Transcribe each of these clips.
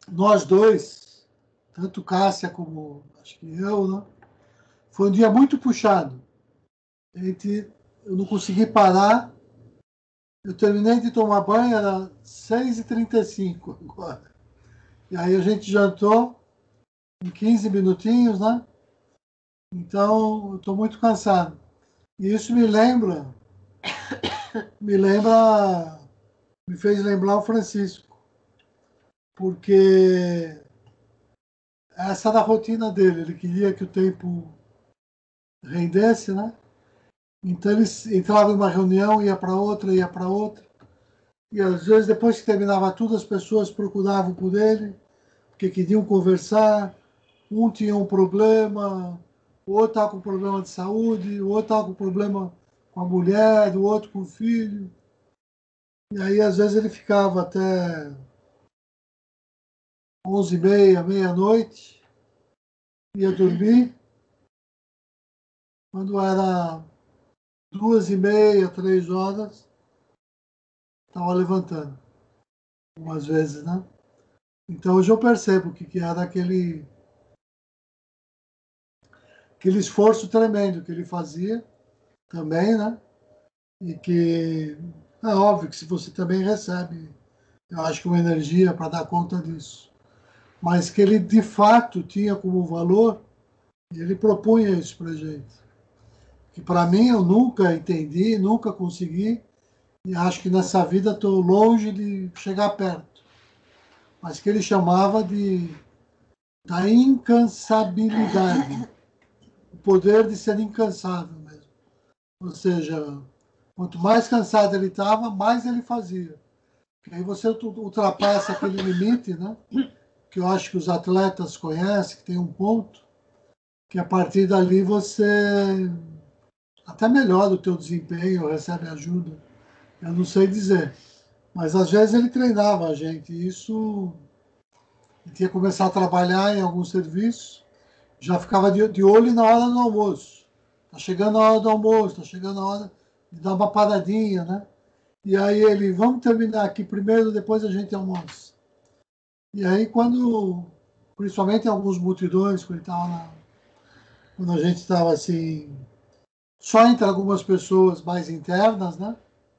nós dois, tanto Cássia como acho que eu, né? Foi um dia muito puxado. Eu não consegui parar. Eu terminei de tomar banho, era 6h35 agora. E aí a gente jantou em 15 minutinhos, né? Então, eu estou muito cansado. E isso me lembra, me fez lembrar o Francisco, porque essa era a rotina dele. Ele queria que o tempo rendesse, né? Então ele entrava em uma reunião, ia para outra, ia para outra. E às vezes, depois que terminava tudo, as pessoas procuravam por ele, porque queriam conversar. Um tinha um problema, o outro estava com problema de saúde, o outro estava com problema com a mulher, o outro com o filho. E aí, às vezes, ele ficava até 11h30, meia-noite, ia dormir. Quando era 2h30, 3 horas, estava levantando, algumas vezes, né? Então, hoje eu percebo que era aquele esforço tremendo que ele fazia também, né? E que é óbvio que se você também recebe, eu acho que uma energia para dar conta disso. Mas que ele de fato tinha como valor, e ele propunha isso para gente. Que para mim eu nunca entendi, nunca consegui, e acho que nessa vida estou longe de chegar perto. Mas que ele chamava da incansabilidade, o poder de ser incansável mesmo. Ou seja, quanto mais cansado ele estava, mais ele fazia. Porque aí você ultrapassa aquele limite, né? Que eu acho que os atletas conhecem, que tem um ponto, que a partir dali você até melhora o teu desempenho, recebe ajuda. Eu não sei dizer. Mas às vezes ele treinava a gente. E isso, ele tinha que começar a trabalhar em algum serviço, já ficava de olho na hora do almoço. Tá chegando a hora do almoço, tá chegando a hora de dar uma paradinha, né? E aí ele, vamos terminar aqui primeiro, depois a gente almoça. E aí principalmente em alguns multidões, quando a gente estava assim, só entre algumas pessoas mais internas, né?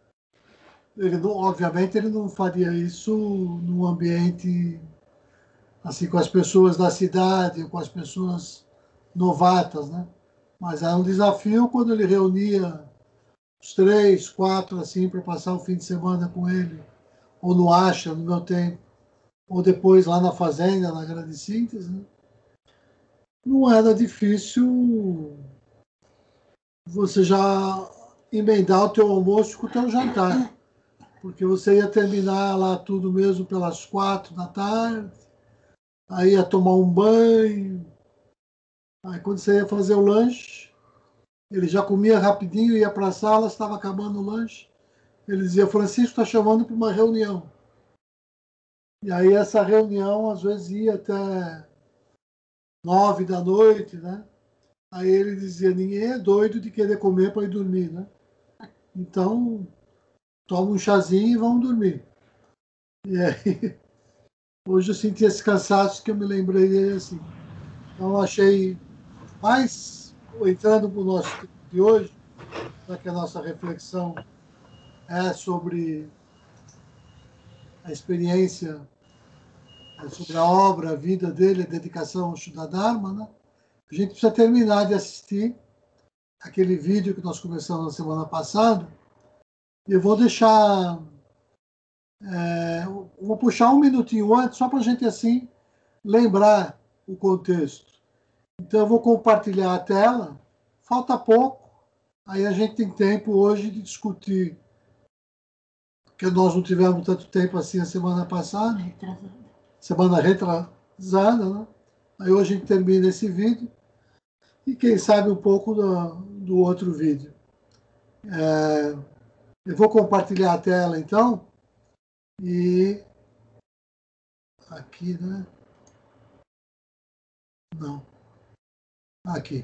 Ele não, obviamente ele não faria isso num ambiente assim com as pessoas da cidade, com as pessoas novatas, né? Mas era um desafio quando ele reunia os 3, 4 assim para passar o fim de semana com ele, ou no Acha, no meu tempo, ou depois lá na fazenda, na Grande Síntese, né? Não era difícil você já emendar o teu almoço com o teu jantar, porque você ia terminar lá tudo mesmo pelas 4 da tarde, aí ia tomar um banho, aí quando você ia fazer o lanche, ele já comia rapidinho, ia para a sala, estava acabando o lanche, ele dizia, Francisco está chamando para uma reunião. E aí essa reunião às vezes ia até 9 da noite, né? Aí ele dizia, ninguém é doido de querer comer para ir dormir, né? Então, toma um chazinho e vamos dormir. E aí, hoje eu senti esse cansaço que eu me lembrei dele assim. Então, eu achei mais, entrando para o nosso tema de hoje, já que a nossa reflexão é sobre a experiência, sobre a obra, a vida dele, a dedicação ao Shuddha-Dharma, né? A gente precisa terminar de assistir aquele vídeo que nós começamos na semana passada. E eu vou deixar, vou puxar um minutinho antes, só para a gente assim lembrar o contexto. Então eu vou compartilhar a tela, falta pouco, aí a gente tem tempo hoje de discutir, porque nós não tivemos tanto tempo assim a semana passada, semana retrasada, né? Aí hoje a gente termina esse vídeo e quem sabe um pouco do outro vídeo. Eu vou compartilhar a tela então, e aqui, né? Não, aqui.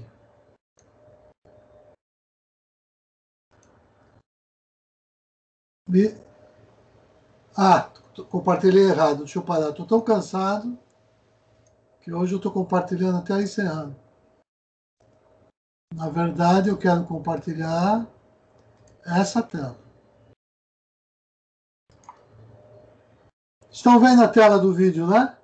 Me... Ah, Compartilhei errado, deixa eu parar. Estou tão cansado que hoje eu estou compartilhando até encerrando. Na verdade, eu quero compartilhar essa tela. Estão vendo a tela do vídeo, né?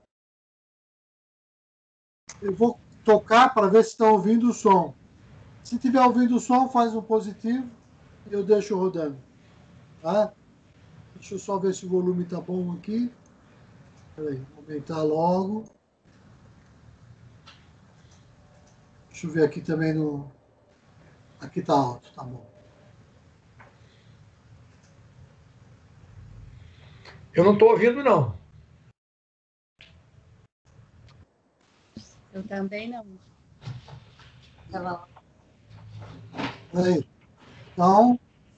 Eu vou tocar para ver se estão ouvindo o som. Se estiver ouvindo o som, faz um positivo e eu deixo rodando. Tá? Deixa eu só ver se o volume está bom aqui. Peraí, vou aumentar logo. Deixa eu ver aqui também no... Aqui está alto, tá bom. Eu não estou ouvindo, não. Eu também não. Peraí. Então...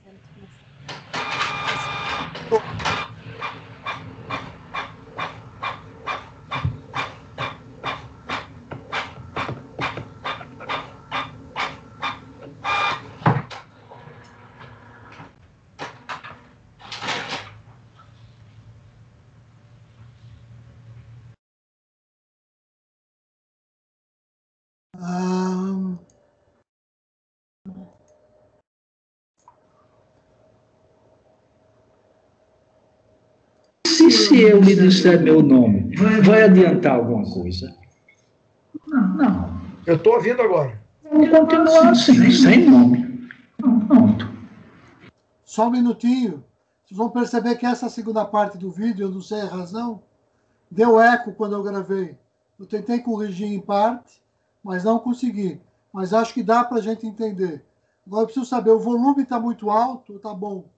Se eu lhe disser meu nome, vai adiantar alguma coisa? Não. Eu estou ouvindo agora. Vamos continuar assim, sem nome. Pronto. Só um minutinho. Vocês vão perceber que essa segunda parte do vídeo, eu não sei a razão, deu eco quando eu gravei. Eu tentei corrigir em parte, mas não consegui. Mas acho que dá para a gente entender. Agora eu preciso saber, o volume está muito alto ou está bom?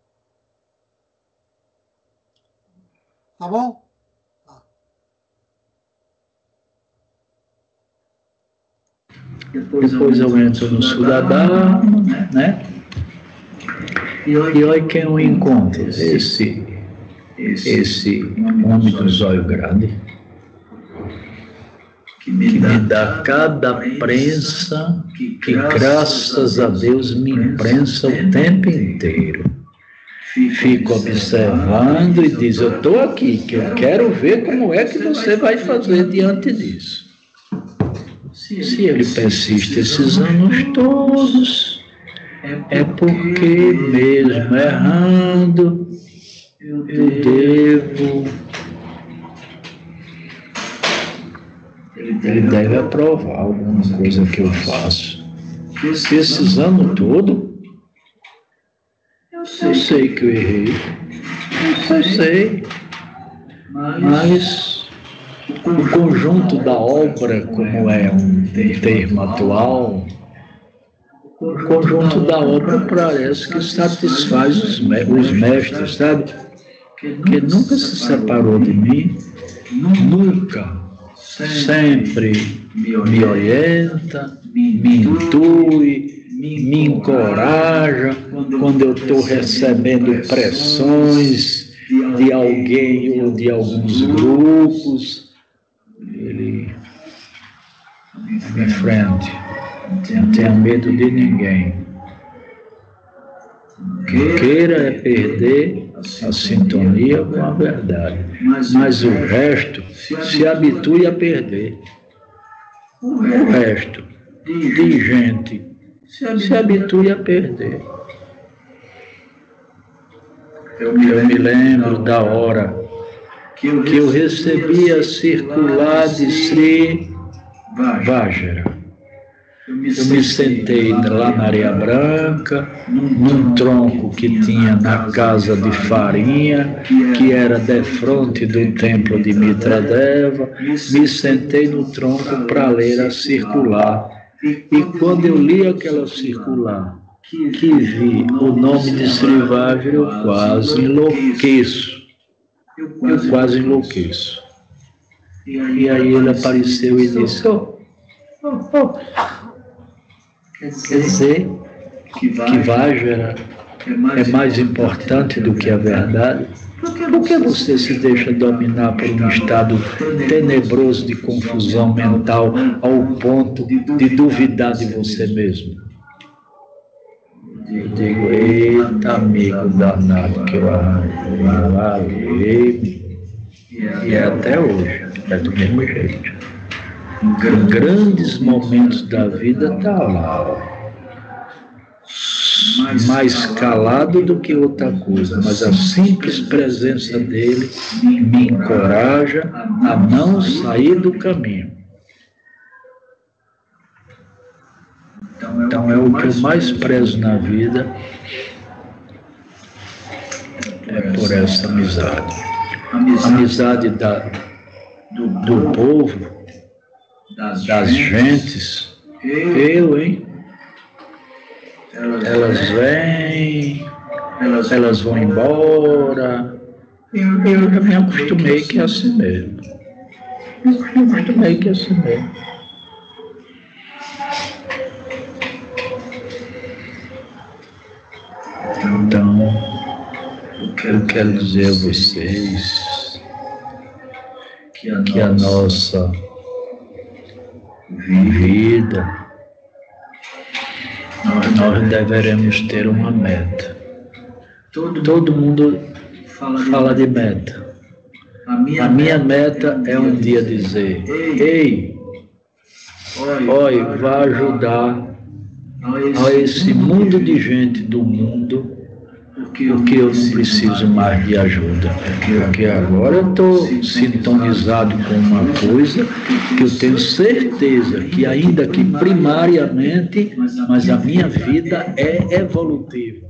Tá bom? Tá. Depois eu entro no Cidadão, né? E olha quem eu encontro. Esse homem dos olhos grandes, que me dá cada prensa, que graças a Deus me imprensa o tempo inteiro. Fico observando e diz, eu estou aqui, que eu quero ver como é que você vai fazer diante disso. Se ele persiste esses anos todos, é porque mesmo errando, eu devo... Ele deve aprovar alguma coisa que eu faço. Esses anos todos, eu sei que eu errei, eu sei, mas o conjunto da obra, como é um termo atual, o conjunto da obra parece que satisfaz os mestres, sabe? Que nunca se separou de mim, nunca, sempre me orienta, me intui, me encoraja quando eu estou recebendo pressões de alguém ou de alguns grupos. Ele me enfrente, não tenha medo de ninguém. Queira é perder a sintonia com a verdade, mas o resto se habitue a perder. O resto de gente se habitue a perder. Eu me lembro da hora que eu recebi a circular de Sri Vajra. Eu me sentei lá na areia branca, num tronco que tinha na casa de farinha, que era defronte do templo de Mitradeva. Me sentei no tronco para ler a circular. E quando eu li aquela circular, que vi o nome de Sri Vajra, eu quase enlouqueço. Eu quase enlouqueço. E aí ele apareceu e disse, quer dizer que Vajra é mais importante do que a verdade? Por que você se deixa dominar por um estado tenebroso de confusão mental ao ponto de duvidar de você mesmo? eu digo, eita, amigo danado que eu arranjei, e é até hoje, é do mesmo jeito. Em grandes momentos da vida está lá, mais calado do que outra coisa, mas a simples presença dele me encoraja a não sair do caminho. Então é o que eu mais prezo na vida, é por essa amizade. Amizade do povo, das gentes. Hein? Elas vêm, elas vão embora. Eu já me acostumei que é assim mesmo. Então, eu quero dizer a vocês que a nossa vida, nós deveremos ter uma meta. Todo mundo fala de meta. A minha meta é um dia dizer, ei, oi, vai ajudar a esse mundo de gente do mundo, porque eu não preciso mais de ajuda. Porque agora eu estou sintonizado com uma coisa que eu tenho certeza que, ainda que primariamente, mas a minha vida é evolutiva.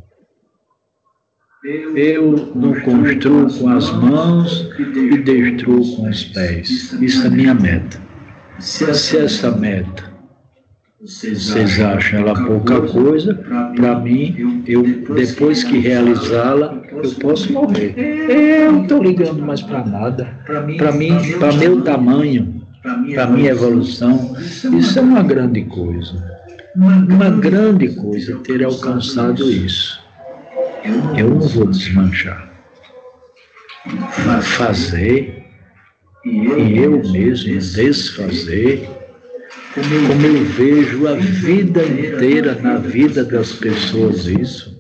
Eu não construo com as mãos e destruo com os pés. Isso é minha meta. Se essa meta vocês acham ela pouca coisa, para mim, depois que realizá-la, eu posso morrer. Eu não estou ligando mais para nada. Para mim, para meu tamanho, para minha evolução, isso é uma grande coisa. Uma grande coisa ter alcançado isso. Eu não vou desmanchar. Fazer e eu mesmo desfazer. Como eu vejo a vida inteira na vida das pessoas isso.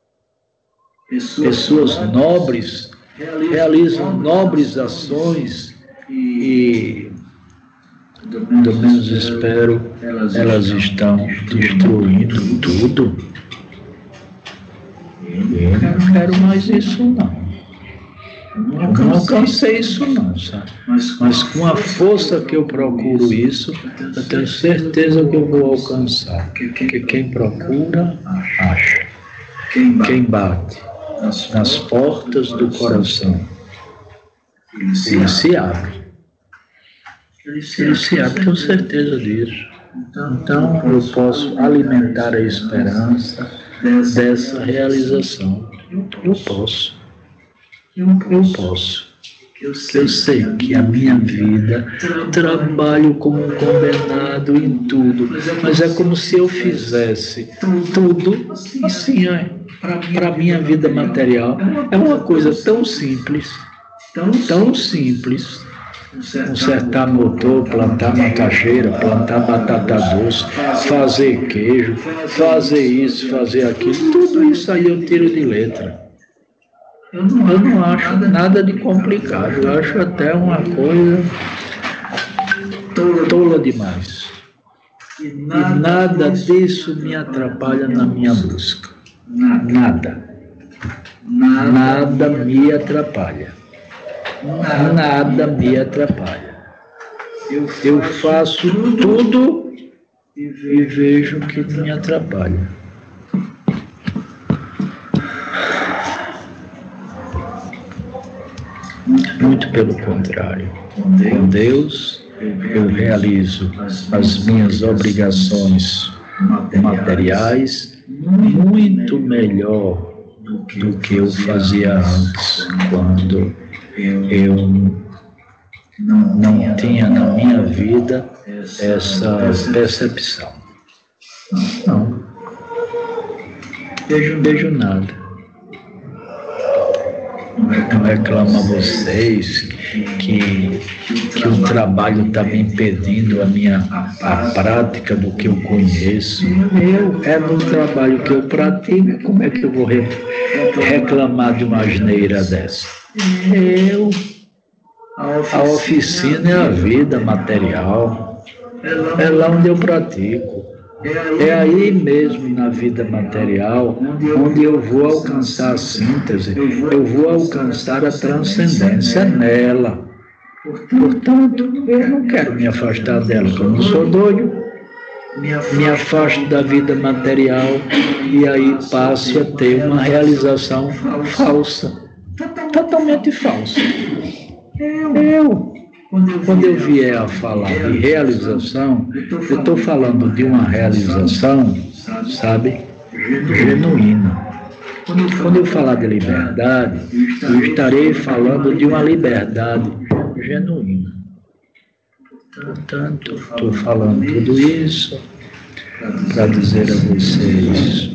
Pessoas nobres realizam nobres ações e, do menos espero, elas estão destruindo tudo. Eu não quero mais isso não. Eu não alcancei isso não, sabe? Mas com a força que eu procuro isso, eu tenho certeza que eu vou alcançar. Porque quem procura, acha. Quem bate nas portas do coração, ele se abre. Ele se abre, tenho certeza disso. Então eu posso alimentar a esperança dessa realização. Eu posso. Eu sei que a minha vida, trabalho como um condenado em tudo, mas é como se eu fizesse tudo assim, para a minha vida material. É uma coisa tão simples, consertar motor, plantar macaxeira, plantar batata doce, fazer queijo, fazer isso, fazer aquilo, tudo isso aí eu tiro de letra. Eu não acho nada de complicado, eu acho até uma coisa tola demais. E nada disso me atrapalha na minha busca. Nada me atrapalha. Nada me atrapalha. Eu faço tudo e vejo que me atrapalha. Muito pelo contrário. Com Deus, eu realizo as minhas obrigações materiais muito melhor do que eu fazia antes, quando eu não tinha na minha vida essa percepção. Não vejo nada. Não reclamo a vocês que que o trabalho está me impedindo a prática do que eu conheço. É no trabalho que eu pratico, como é que eu vou reclamar de uma asneira dessa? A oficina é a vida material, é lá onde eu pratico. É aí mesmo na vida material onde eu vou alcançar a síntese, eu vou alcançar a transcendência nela. Portanto, eu não quero me afastar dela, porque eu não sou doido. Me afasto da vida material e aí passo a ter uma realização falsa, totalmente falsa. Quando eu vier a falar de realização, eu estou falando de uma realização, sabe, genuína. Quando eu falar de liberdade, eu estarei falando de uma liberdade genuína. Portanto, estou falando tudo isso para dizer a vocês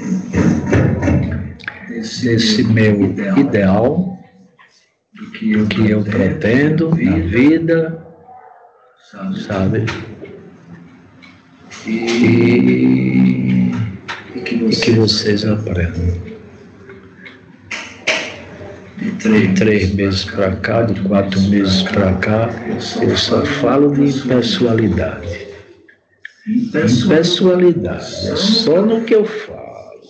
desse meu ideal, do que eu pretendo na vida, sabe? E que vocês aprendam. De 3 meses para cá, de 4 meses para cá, eu só falo de impessoalidade. Impessoalidade, é só no que eu falo.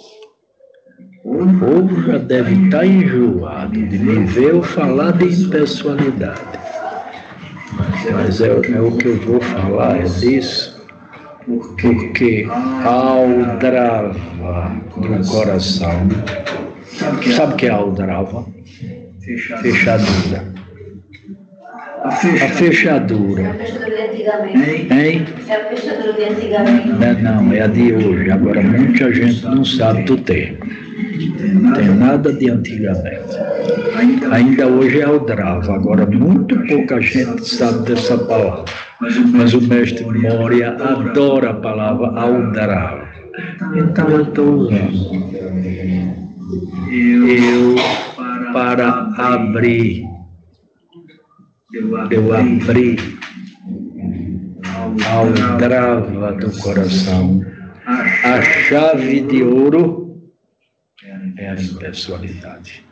O povo já deve estar enjoado de me ver eu falar de impessoalidade. Mas é o que eu vou falar, é disso, porque aldrava do coração, sabe o que é aldrava? Fechadura. A fechadura. Hein? É a fechadura de antigamente. Não, é a de hoje. Agora muita gente não sabe do termo. Não tem nada de antigamente. Ainda hoje é aldrava. Agora muito pouca gente sabe dessa palavra. Mas o mestre Moria adora a palavra aldrava. Então eu estou usando. Eu, para abrir, eu abri a aldrava do coração. A chave de ouro é a impessoalidade.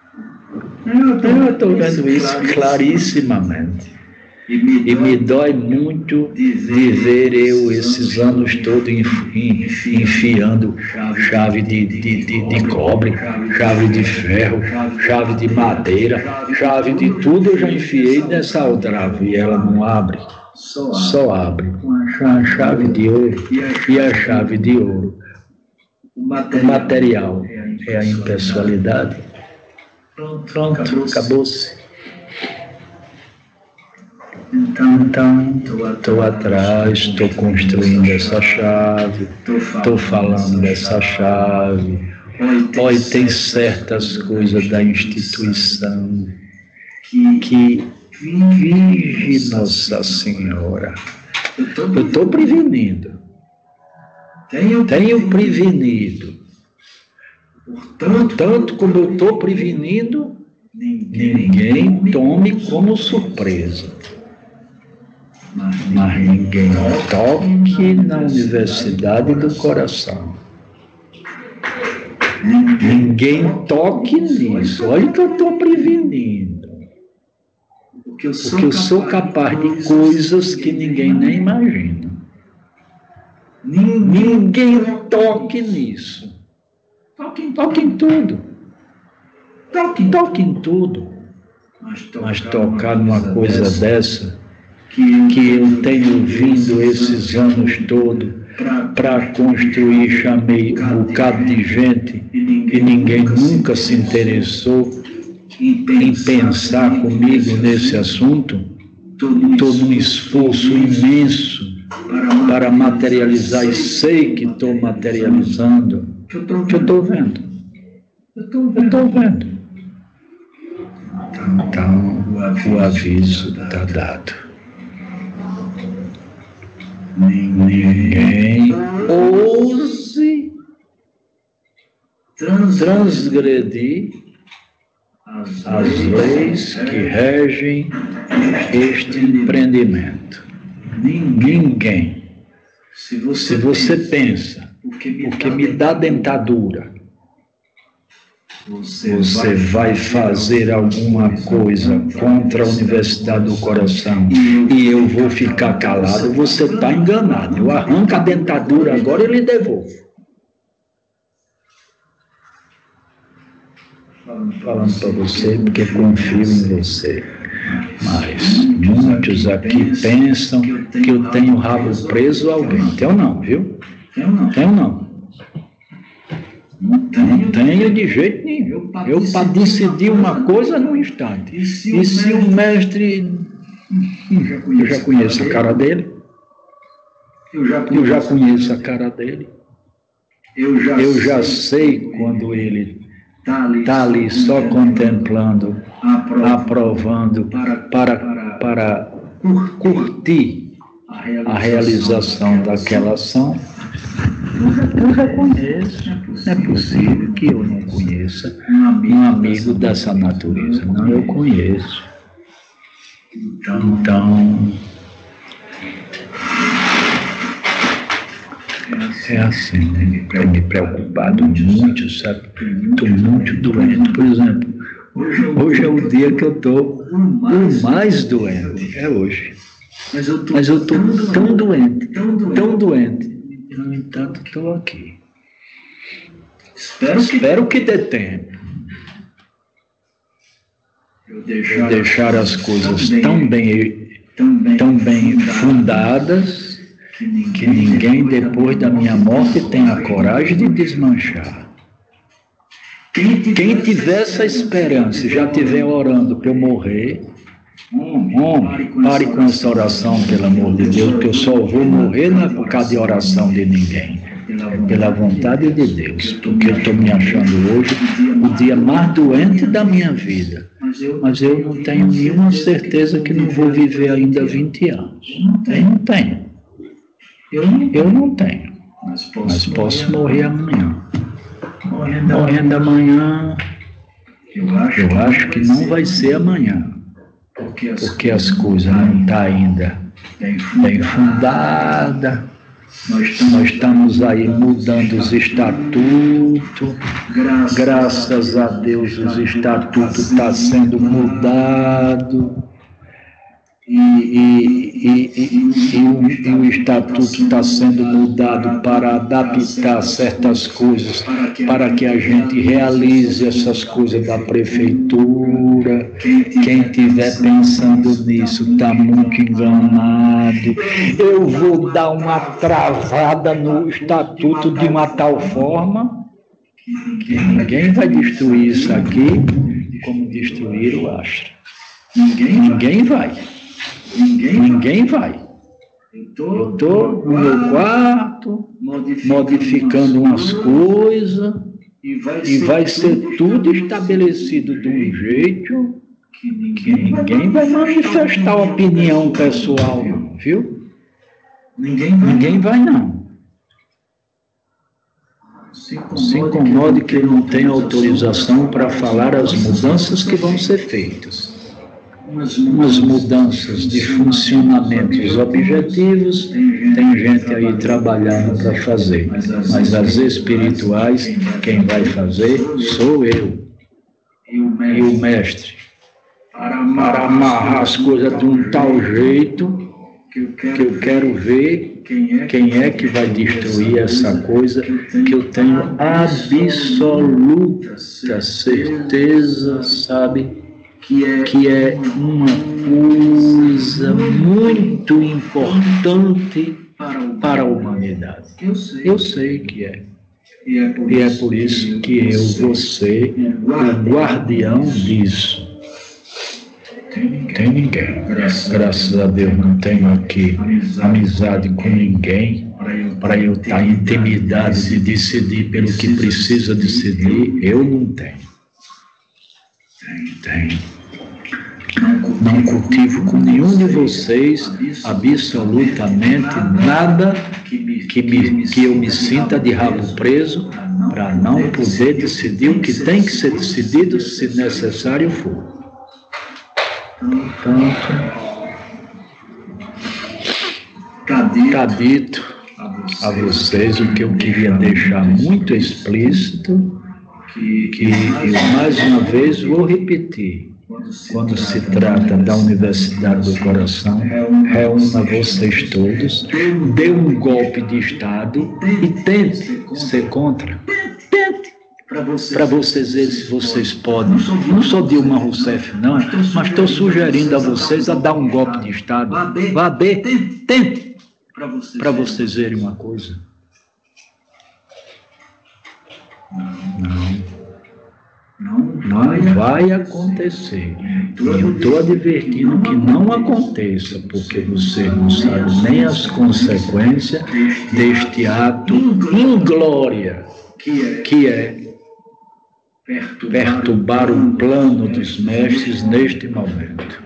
Eu estou vendo isso clarissimamente. E me dói muito de ver eu esses anos todos enfiando chave de cobre, chave de ferro, chave de madeira, chave de tudo eu já enfiei nessa aldrava e ela não abre. Só abre com a chave de ouro. E a chave de ouro, o material é a impessoalidade. Pronto, acabou-se. Então, estou atrás, estou construindo essa chave, estou falando dessa chave. Olha, tem certas coisas da instituição que vige Nossa Senhora. Eu estou prevenindo. Tenho prevenido. Tanto como eu estou prevenindo, ninguém tome como surpresa. Mas ninguém toque na universidade do coração. Ninguém toque nisso. Olha que eu estou prevenindo. Porque eu sou capaz de coisas que ninguém nem imagina. Ninguém toque nisso. Toque em tudo. Toque em tudo. Mas tocar numa coisa dessa, que eu tenho vindo esses anos todos para construir, chamei um bocado de gente e ninguém nunca se interessou em pensar comigo nesse assunto. Estou num esforço imenso para materializar e sei que estou materializando, que eu estou vendo. Eu estou vendo. Então, o aviso está dado. Ninguém ouse transgredir as leis que regem este empreendimento. Ninguém, se você pensa, porque me dá dentadura, você vai fazer alguma coisa contra a Universidade do Coração e eu vou ficar calado, você está enganado. Eu arranco a dentadura agora e lhe devolvo. Falando para você porque confio em você. Mas muitos aqui pensam que eu tenho o rabo preso a alguém. Tenho não, viu? Tenho não. Não tenho de jeito nenhum. Eu para decidir uma coisa num instante. E se o mestre... Eu já conheço a cara dele. Eu já conheço a cara dele. Eu já sei quando ele está ali só contemplando, aprovando para curtir a realização daquela ação. Eu já conheço. Não é possível que eu não conheça um amigo dessa natureza. Não, eu conheço. Então, é assim, né? Tenho me preocupado muito, sabe? Estou muito doente. Por exemplo, hoje é o dia que eu estou o mais doente. É hoje. Mas eu estou tão doente. E, no entanto, estou aqui. Espero que dê tempo. Eu deixar as coisas tão bem fundadas que ninguém depois da minha morte tenha coragem de desmanchar. Quem tiver essa esperança e já estiver orando para eu morrer, pare com essa oração, pelo amor de Deus, porque eu só vou morrer não é por causa de oração de ninguém, pela vontade de Deus, porque eu estou me achando hoje o dia mais doente da minha vida. Mas eu não tenho nenhuma certeza que não vou viver ainda 20 anos. Eu não tenho. Eu não tenho. Mas posso morrer amanhã. Morrendo amanhã, eu acho que não vai ser amanhã. Porque as coisas não estão ainda bem fundadas. Nós estamos aí mudando os estatutos. Graças a Deus os estatutos estão sendo mudados. E o estatuto está sendo mudado para adaptar certas coisas, para que a gente realize essas coisas da prefeitura. Quem estiver pensando nisso está muito enganado. Eu vou dar uma travada no estatuto de uma tal forma que ninguém vai destruir isso aqui como destruíram o Astra. Ninguém vai. Eu estou no meu quarto, modificando umas coisas, e vai ser tudo estabelecido de um jeito que ninguém vai manifestar opinião pessoal, não, viu? Ninguém vai, não. Se incomode que eu não tenho autorização para falar as mudanças que vão ser feitas. Umas mudanças de funcionamentos objetivos, tem gente aí trabalhando para fazer, mas as espirituais, quem vai fazer sou eu e o mestre, para amarrar as coisas de um tal jeito que eu quero ver quem é que vai destruir essa coisa que eu tenho absoluta certeza, sabe? Que é uma coisa muito importante para a humanidade. Eu sei que é. E é por isso que eu vou ser o guardião disso. Tem ninguém. Graças a Deus não tenho aqui amizade com ninguém para eu estar em intimidade de decidir pelo que precisa decidir. Eu não tenho. Tenho. Não cultivo com nenhum de vocês absolutamente nada que eu me sinta de rabo preso para não poder decidir o que tem que ser decidido, se necessário for. Portanto, está dito a vocês o que eu queria deixar muito explícito, que eu mais uma vez vou repetir. Quando se trata da Universidade do Coração, reúna vocês todos, dê um golpe de Estado e tente ser contra. Tente! Para vocês verem se vocês podem. Não sou Dilma Rousseff, não, mas estou sugerindo a vocês a dar um golpe de Estado. Vá ver, tente! Para vocês verem uma coisa. Não vai acontecer. E eu estou advertindo que não aconteça, porque você não sabe nem as consequências deste ato inglória, que é perturbar o plano dos mestres neste momento.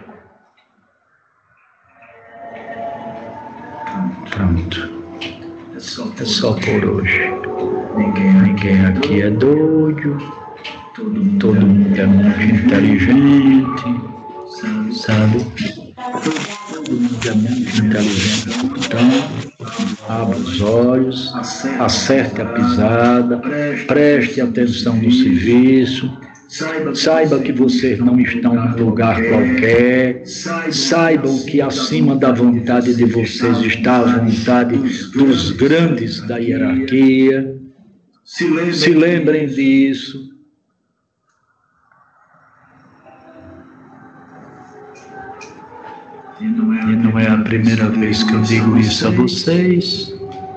Pronto. É só por hoje. Ninguém aqui é doido. Todo mundo é muito inteligente, sabe? Todo mundo é muito inteligente. Portanto, abra os olhos, acerte a pisada, preste atenção no serviço, saiba que vocês não estão num lugar qualquer, saibam que acima da vontade de vocês está a vontade dos grandes da hierarquia. Se lembrem disso. E não é a primeira vez que eu digo isso a vocês.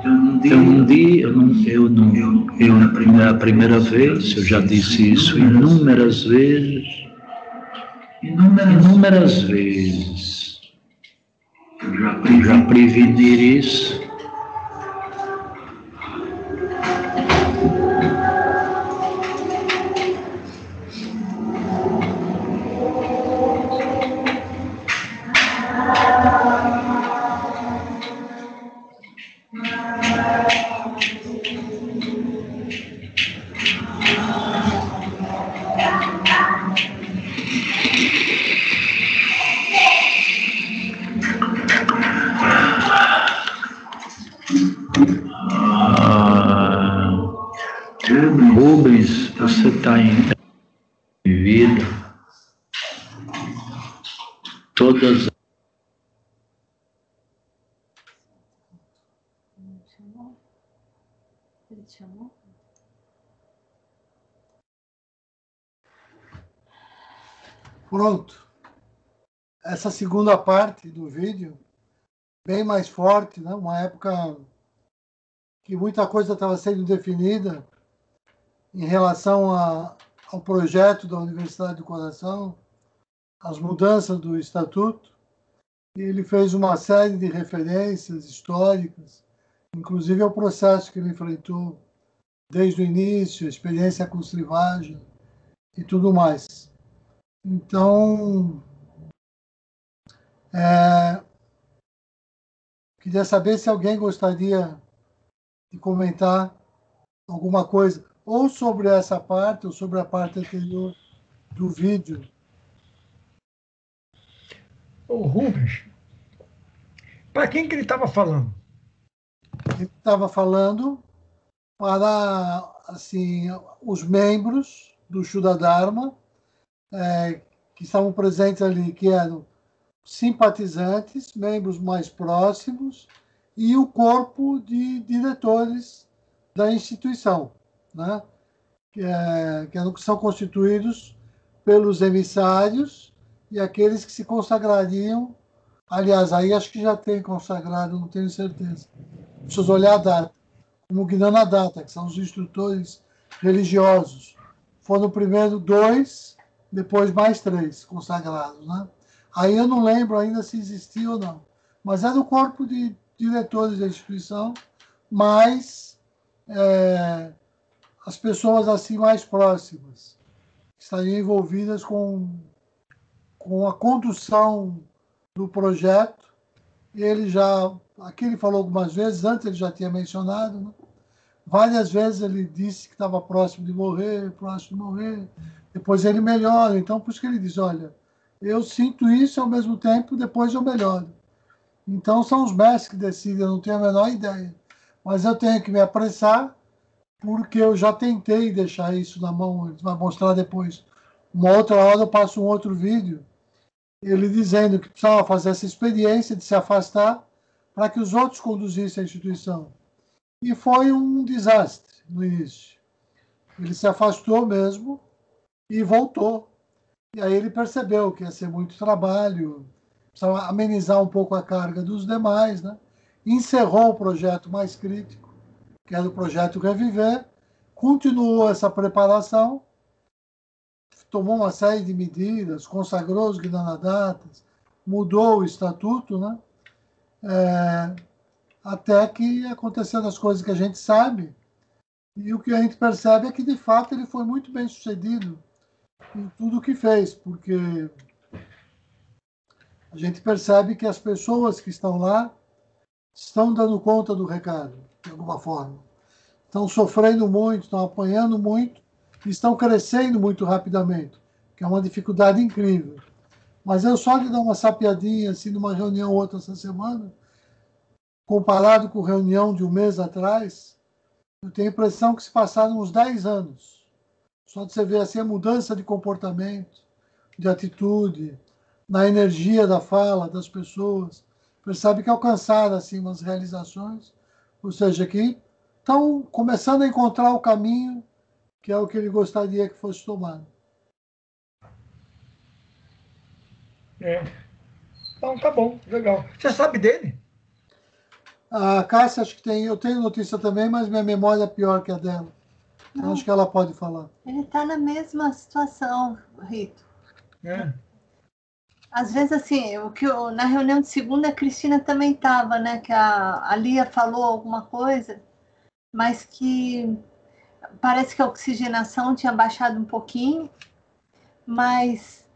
Não é a primeira vez, eu já disse isso inúmeras vezes. Inúmeras vezes. Eu já preveni isso. Rubens, você está em vida. Todas Pronto. Essa segunda parte do vídeo, bem mais forte, né? Uma época que muita coisa estava sendo definida em relação ao projeto da Universidade do Coração, as mudanças do Estatuto, e ele fez uma série de referências históricas, inclusive ao processo que ele enfrentou desde o início, a experiência com Srivajra e tudo mais. Então, queria saber se alguém gostaria de comentar alguma coisa, ou sobre essa parte, ou sobre a parte anterior do vídeo. Ô Rubens, para quem que ele estava falando? Ele estava falando para assim, os membros do Shuddha Dharma, que estavam presentes ali, que eram simpatizantes, membros mais próximos, e o corpo de diretores da instituição, né? que são constituídos pelos emissários e aqueles que se consagrariam. Aliás, aí acho que já tem consagrado, não tenho certeza. Preciso olhar a data. Como Gnanadatta, que são os instrutores religiosos. Foram primeiro 2, depois mais 3 consagrados, né? Aí eu não lembro ainda se existia ou não. Mas era o corpo de diretores da instituição, mais as pessoas assim mais próximas, que estariam envolvidas com a condução do projeto. Ele já, aqui ele falou algumas vezes, antes ele já tinha mencionado, né? Várias vezes ele disse que estava próximo de morrer, depois ele melhora. Então, por isso que ele diz, olha, eu sinto isso e, ao mesmo tempo, depois eu melhoro. Então, são os mestres que decidem, eu não tenho a menor ideia. Mas eu tenho que me apressar, porque eu já tentei deixar isso na mão, ele vai mostrar depois. Uma outra hora eu passo um outro vídeo, ele dizendo que precisava fazer essa experiência de se afastar para que os outros conduzissem a instituição. E foi um desastre no início. Ele se afastou mesmo e voltou. E aí ele percebeu que ia ser muito trabalho, precisava amenizar um pouco a carga dos demais, né? Encerrou o projeto mais crítico, que era o projeto Reviver, continuou essa preparação, tomou uma série de medidas, consagrou os Gnanadatas, mudou o estatuto, né? Até que aconteceram as coisas que a gente sabe, e o que a gente percebe é que, de fato, ele foi muito bem sucedido em tudo o que fez, porque a gente percebe que as pessoas que estão lá estão dando conta do recado, de alguma forma. Estão sofrendo muito, estão apanhando muito, e estão crescendo muito rapidamente, que é uma dificuldade incrível. Mas eu só lhe dar uma sapiadinha, assim, numa reunião ou outra essa semana, comparado com a reunião de um mês atrás, eu tenho a impressão que se passaram uns 10 anos. Só de você ver assim, a mudança de comportamento, de atitude, na energia da fala das pessoas. Percebe que alcançaram assim, umas realizações, ou seja, que estão começando a encontrar o caminho que é o que ele gostaria que fosse tomado. Então, tá bom, legal. Você sabe dele? A Cássia, acho que tem, eu tenho notícia também, mas minha memória é pior que a dela. Então, acho que ela pode falar. Ele está na mesma situação, Rito. Às vezes, assim, na reunião de segunda, a Cristina também estava, né? Que a Lia falou alguma coisa, mas que parece que a oxigenação tinha baixado um pouquinho, mas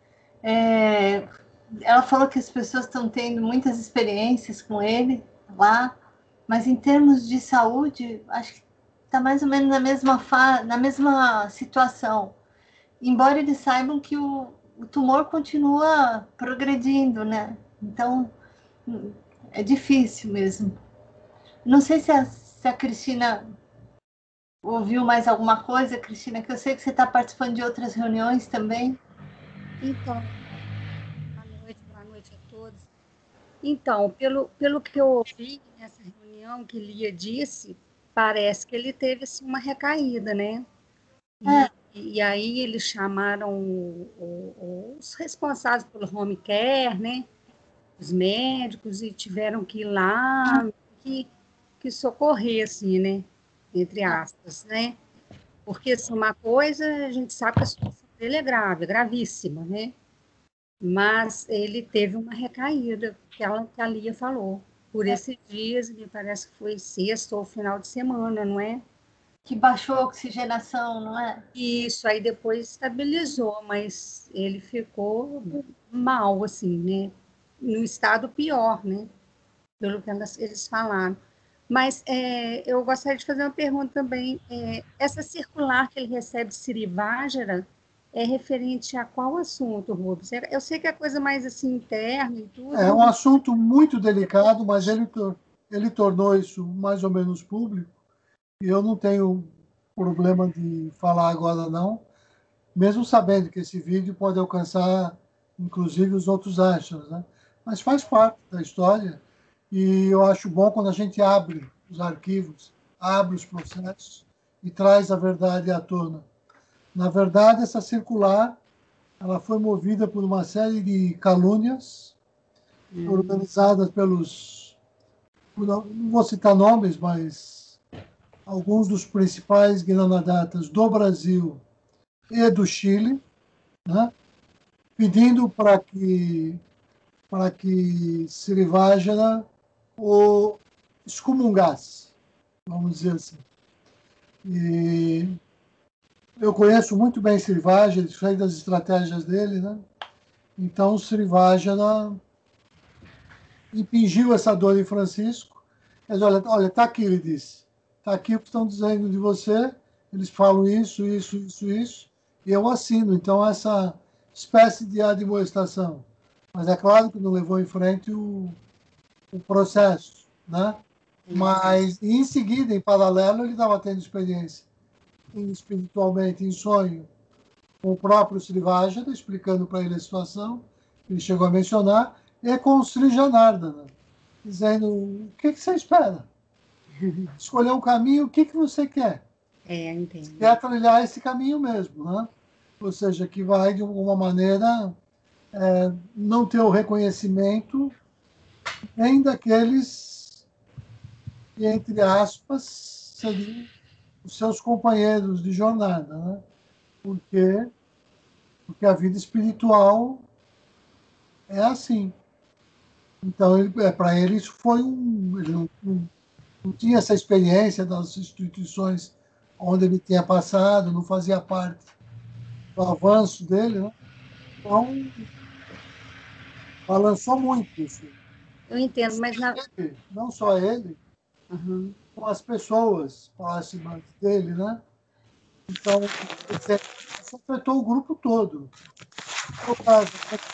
ela falou que as pessoas estão tendo muitas experiências com ele lá, mas em termos de saúde, acho que está mais ou menos na mesma situação. Embora eles saibam que o tumor continua progredindo, né? Então, é difícil mesmo. Não sei se a Cristina ouviu mais alguma coisa, Cristina, que eu sei que você está participando de outras reuniões também. Então, boa noite a todos. Então, pelo que eu ouvi nessa reunião que Lia disse, parece que ele teve assim, uma recaída, né? E aí eles chamaram os responsáveis pelo home care, né? Os médicos, e tiveram que ir lá, que socorrer, assim, né? Entre aspas, né? Porque assim, uma coisa, a gente sabe que a situação dele é grave, gravíssima, né? Mas ele teve uma recaída, que a Lia falou. Por esses dias, me parece que foi sexta ou final de semana, não é? Que baixou a oxigenação, não é? Isso, aí depois estabilizou, mas ele ficou mal, assim, né? No estado pior, né? Pelo que eles falaram. Mas eu gostaria de fazer uma pergunta também. Essa circular que ele recebe de Sirivajara é referente a qual assunto, Rubens? Eu sei que é coisa mais assim interna e tudo. É um assunto muito delicado, mas ele tornou isso mais ou menos público. E eu não tenho problema de falar agora, não, mesmo sabendo que esse vídeo pode alcançar, inclusive, os outros ashras, né? Mas faz parte da história, e eu acho bom quando a gente abre os arquivos, abre os processos e traz a verdade à tona. Na verdade, essa circular ela foi movida por uma série de calúnias organizadas pelos... Não vou citar nomes, mas alguns dos principais Gnanadatas do Brasil e do Chile, né, pedindo para que Sirivajara o excomungasse, vamos dizer assim. E eu conheço muito bem Sirivajara, sei das estratégias dele, né? Então, Sirivajara impingiu essa dor em Francisco. Mas olha, está aqui, ele disse. está aqui o que estão dizendo de você, eles falam isso, e eu assino. Então, essa espécie de admoestação. Mas é claro que não levou em frente o processo, né? Mas, em seguida, em paralelo, ele estava tendo experiência espiritualmente, em sonho, com o próprio Srivajra, explicando para ele a situação, ele chegou a mencionar, e com o Sri Janardana, dizendo, o que você espera? Escolher um caminho, o que você quer? Entendo. Quer trilhar esse caminho mesmo, né? Ou seja, que vai, de alguma maneira, não ter o reconhecimento nem daqueles que, entre aspas, seriam os seus companheiros de jornada, né? Porque a vida espiritual é assim. Então, para ele, isso foi ele não tinha essa experiência das instituições onde ele tinha passado, não fazia parte do avanço dele, né? Então, balançou muito isso. Eu entendo, mas Não só ele, Uhum. como as pessoas próximas dele, né? Então, isso afetou o grupo todo. No caso,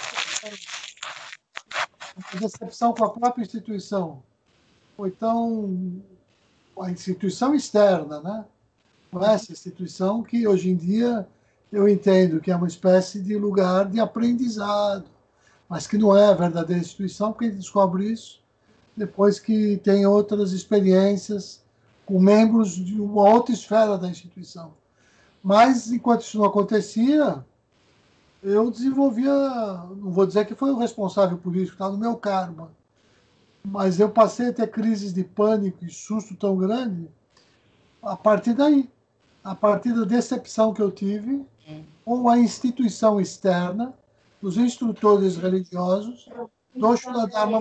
a decepção com a própria instituição foi tão... A instituição externa, né? Com essa instituição que, hoje em dia, eu entendo que é uma espécie de lugar de aprendizado, mas que não é a verdadeira instituição, porque a gente descobre isso depois que tem outras experiências com membros de uma outra esfera da instituição. Mas, enquanto isso não acontecia, eu desenvolvia, não vou dizer que foi o responsável por isso, está no meu karma, mas eu passei a ter crises de pânico e susto tão grande a partir daí, a partir da decepção que eu tive com a instituição externa, os instrutores religiosos, do Shuddharma.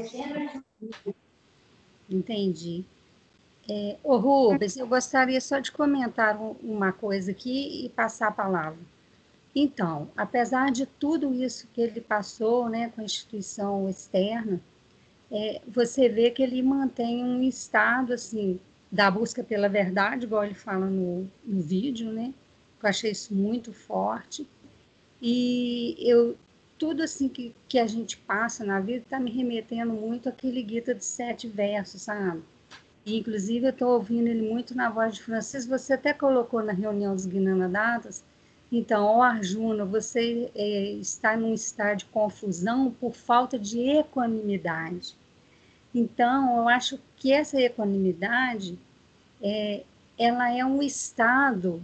Entendi. Ô Rubens, eu gostaria só de comentar uma coisa aqui e passar a palavra. Então, apesar de tudo isso que ele passou, né, com a instituição externa, você vê que ele mantém um estado, assim, da busca pela verdade, igual ele fala no vídeo, né? Eu achei isso muito forte. E tudo assim que a gente passa na vida está me remetendo muito àquele Gita de 7 versos, sabe? E, inclusive, eu estou ouvindo ele muito na voz de Francisco. Você até colocou na reunião dos Gnanadatas. Então, ó Arjuna, você está num estado de confusão por falta de equanimidade. Então, eu acho que essa equanimidade, ela é um estado,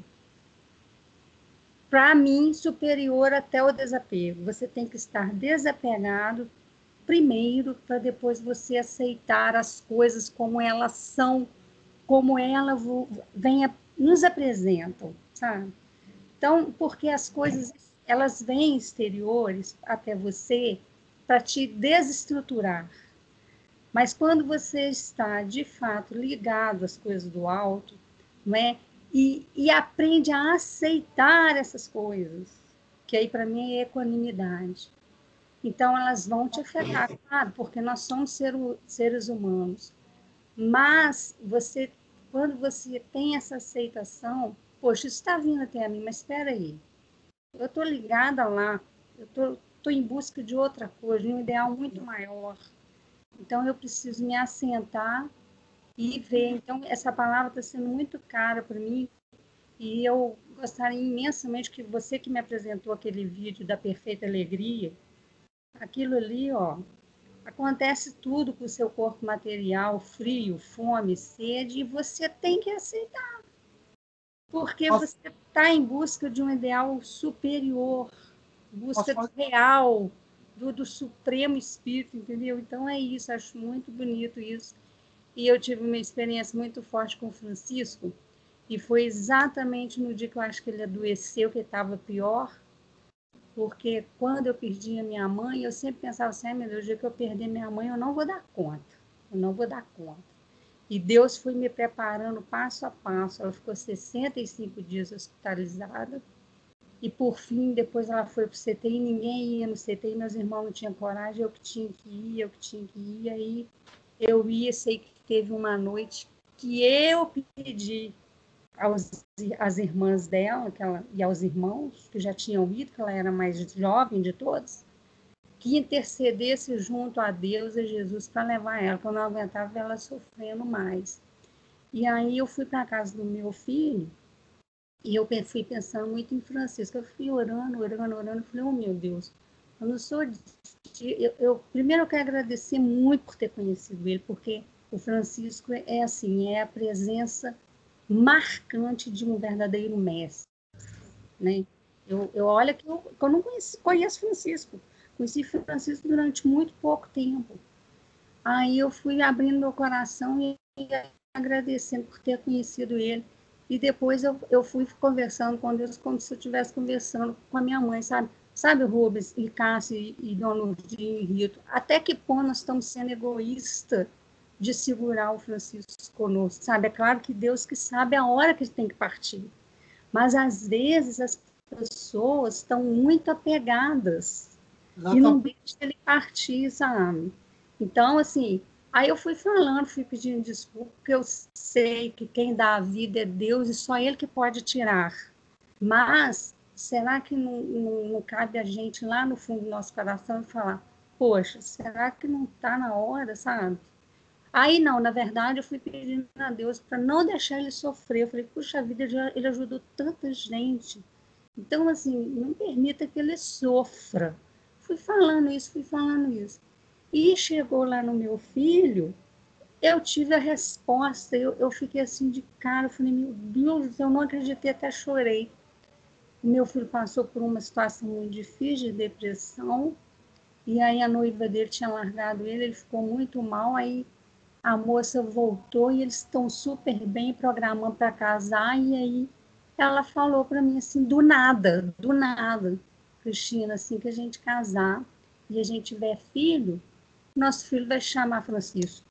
para mim, superior até o desapego. Você tem que estar desapegado primeiro, para depois você aceitar as coisas como elas são, como elas nos apresentam, sabe? Então, porque as coisas, elas vêm exteriores até você para te desestruturar. Mas quando você está, de fato, ligado às coisas do alto, não é? E aprende a aceitar essas coisas, que aí para mim é equanimidade. Então, elas vão te afetar, claro, porque nós somos seres humanos. Mas quando você tem essa aceitação, poxa, isso está vindo até a mim, mas espera aí, eu estou ligada lá, eu estou em busca de outra coisa, de um ideal muito maior. Então, eu preciso me assentar e ver. Então, essa palavra está sendo muito cara para mim, e eu gostaria imensamente que você que me apresentou aquele vídeo da Perfeita Alegria, aquilo ali, ó, acontece tudo com o seu corpo material, frio, fome, sede, e você tem que aceitar. Porque você está em busca de um ideal superior, busca do real, do Supremo Espírito, entendeu? Então é isso, acho muito bonito isso. E eu tive uma experiência muito forte com o Francisco, e foi exatamente no dia que eu acho que ele adoeceu, que estava pior, porque quando eu perdi a minha mãe, eu sempre pensava assim, meu Deus, o dia que eu perder minha mãe, eu não vou dar conta, eu não vou dar conta. E Deus foi me preparando passo a passo, ela ficou 65 dias hospitalizada, e por fim, depois ela foi para o CTI, ninguém ia no CTI, meus irmãos não tinham coragem, eu que tinha que ir, aí eu ia, sei que teve uma noite que eu pedi às irmãs dela e aos irmãos, que já tinham ido, que ela era mais jovem de todos, que intercedesse junto a Deus e Jesus para levar ela, porque eu não aguentava ela sofrendo mais. E aí eu fui para a casa do meu filho, e eu fui pensando muito em Francisco. Eu fui orando, falei, oh meu Deus, eu não sou primeiro eu quero agradecer muito por ter conhecido ele, porque o Francisco é assim, é a presença marcante de um verdadeiro mestre, né? Eu olho que eu não conheço Francisco, conheci Francisco durante muito pouco tempo. Aí eu fui abrindo meu coração e agradecendo por ter conhecido ele. E depois eu fui conversando com Deus como se eu estivesse conversando com a minha mãe, sabe? Sabe, Rubens e Cássio e Dona Lourdinha e Rito, até que ponto nós estamos sendo egoístas de segurar o Francisco conosco, sabe? É claro que Deus que sabe a hora que tem que partir, mas às vezes as pessoas estão muito apegadas e não deixam ele partir, sabe? Então, assim, aí eu fui falando, fui pedindo desculpa, porque eu sei que quem dá a vida é Deus e só Ele que pode tirar. Mas será que não cabe a gente lá no fundo do nosso coração falar, poxa, será que não está na hora, sabe? Aí não, na verdade eu fui pedindo a Deus para não deixar ele sofrer. Eu falei, puxa vida, ele ajudou tanta gente. Então, assim, não permita que ele sofra. Fui falando isso. E chegou lá no meu filho, eu tive a resposta, eu fiquei assim de cara, eu falei, meu Deus, eu não acreditei, até chorei. O meu filho passou por uma situação muito difícil, de depressão, e aí a noiva dele tinha largado ele ficou muito mal, aí a moça voltou e eles estão super bem, programando para casar, e aí ela falou para mim assim, do nada, Cristina, assim que a gente casar e a gente tiver filho, nosso filho vai chamar Francisco.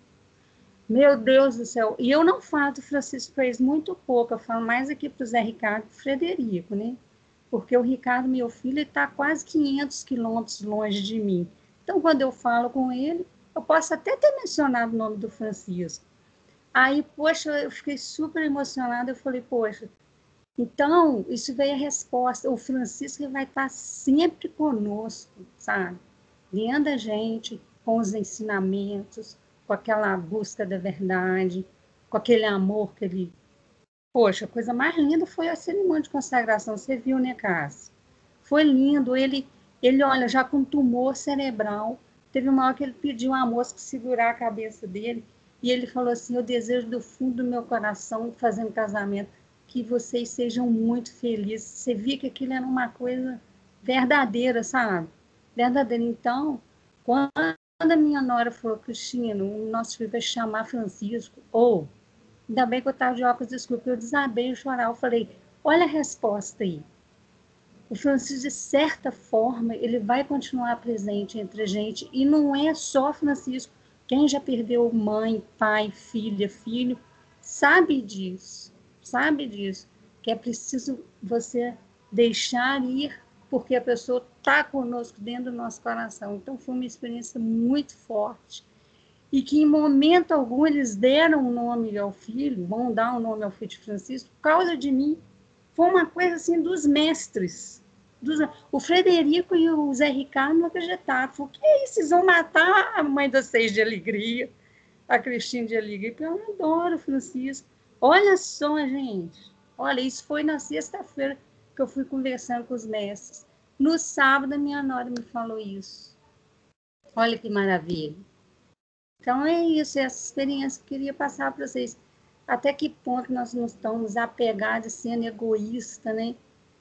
Meu Deus do céu, e eu não falo do Francisco para eles muito pouco, eu falo mais aqui para o Zé Ricardo e o Frederico, né? Porque o Ricardo, meu filho, está quase 500 quilômetros longe de mim. Então, quando eu falo com ele, eu posso até ter mencionado o nome do Francisco. Aí, poxa, eu fiquei super emocionada, eu falei, poxa, então, isso veio a resposta, o Francisco vai estar sempre conosco, sabe? Guiando a gente com os ensinamentos, com aquela busca da verdade, com aquele amor que ele... Poxa, a coisa mais linda foi a cerimônia de consagração, você viu, né, Cássio? Foi lindo, ele olha, já com tumor cerebral, teve uma hora que ele pediu a moça para segurar a cabeça dele, e ele falou assim, eu desejo do fundo do meu coração, fazendo casamento, que vocês sejam muito felizes. Você via que aquilo era uma coisa verdadeira, sabe? Verdadeira. Então, quando a minha nora falou, Cristina, o nosso filho vai chamar Francisco, ou, ainda bem que eu estava de óculos, desculpa, eu desabei a chorar, eu falei, olha a resposta aí. O Francisco, de certa forma, ele vai continuar presente entre a gente, e não é só Francisco. Quem já perdeu mãe, pai, filha, filho, sabe disso, que é preciso você deixar ir, porque a pessoa está conosco dentro do nosso coração. Então, foi uma experiência muito forte, e que em momento algum eles deram o nome ao filho, vão dar o nome ao filho de Francisco, por causa de mim. Foi uma coisa assim dos mestres. O Frederico e o Zé Ricardo não acreditaram. Falaram, que é isso? Vocês vão matar a mãe de vocês de alegria, a Cristina de alegria. Porque eu adoro o Francisco. Olha só, gente. Olha, isso foi na sexta-feira que eu fui conversando com os mestres. No sábado, a minha nora me falou isso. Olha que maravilha. Então, é isso, essa experiência que eu queria passar para vocês. Até que ponto nós não estamos apegados, sendo egoístas, né?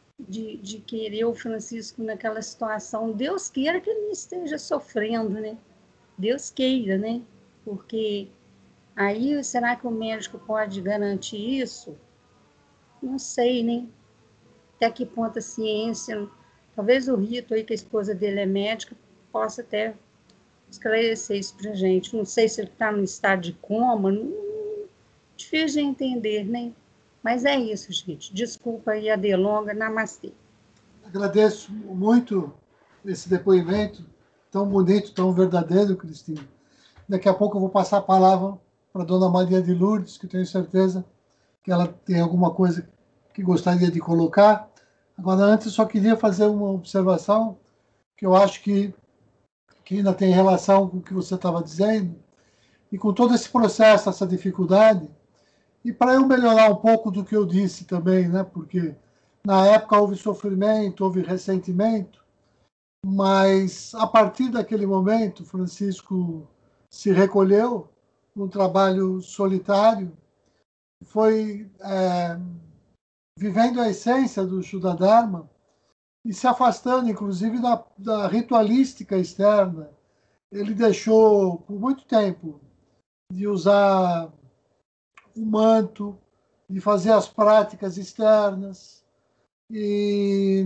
De querer o Francisco naquela situação. Deus queira que ele não esteja sofrendo, né? Deus queira, né? Porque aí, será que o médico pode garantir isso? Não sei, né? Até que ponto a ciência... Talvez o Rito aí, que a esposa dele é médica, possa até esclarecer isso pra gente. Não sei se ele está no estado de coma, difícil de entender, né? Mas é isso, gente. Desculpa aí a delonga. Namastê. Agradeço muito esse depoimento tão bonito, tão verdadeiro, Cristina. Daqui a pouco eu vou passar a palavra para Dona Maria de Lourdes, que eu tenho certeza que ela tem alguma coisa que gostaria de colocar. Agora, antes, eu só queria fazer uma observação que eu acho que ainda tem relação com o que você estava dizendo, e com todo esse processo, essa dificuldade, e para eu melhorar um pouco do que eu disse também, né? Porque na época houve sofrimento, houve ressentimento, mas a partir daquele momento, Francisco se recolheu num trabalho solitário, foi vivendo a essência do Shuddha Dharma e se afastando, inclusive, da ritualística externa. Ele deixou, por muito tempo, de usar o manto, de fazer as práticas externas, e